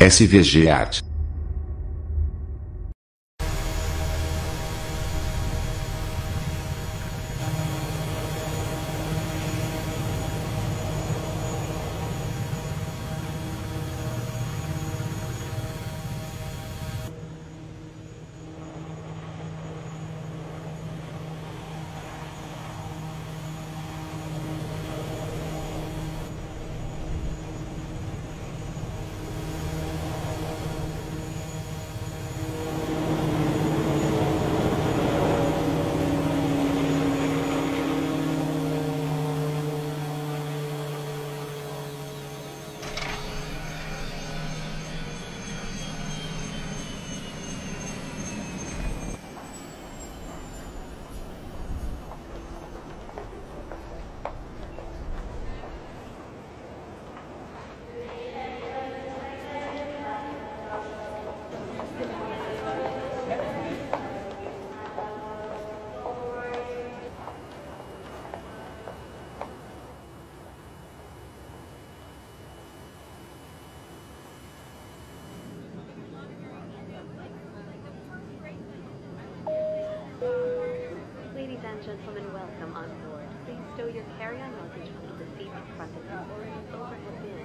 SVG Art. Ladies and gentlemen, welcome on board. Please stow your carry-on luggage onto the seat in front of you or in an overhead bin.